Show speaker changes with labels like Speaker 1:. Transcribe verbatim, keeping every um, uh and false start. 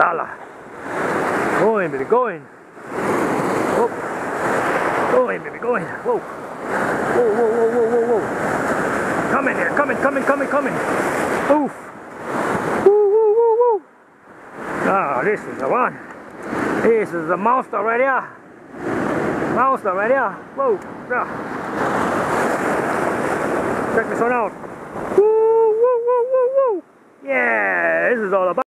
Speaker 1: Yalla. Going, baby, going. Whoa. Going, baby, going. Whoa. Whoa, whoa, whoa, whoa, whoa, whoa. Coming here, coming, coming, coming, coming. Oof. Woo, woo, woo, woo. Ah, this is the one. This is the monster right here. Monster right here. Whoa. Yeah. Check this one out. Woo, woo, woo, woo, woo. Yeah, this is all about.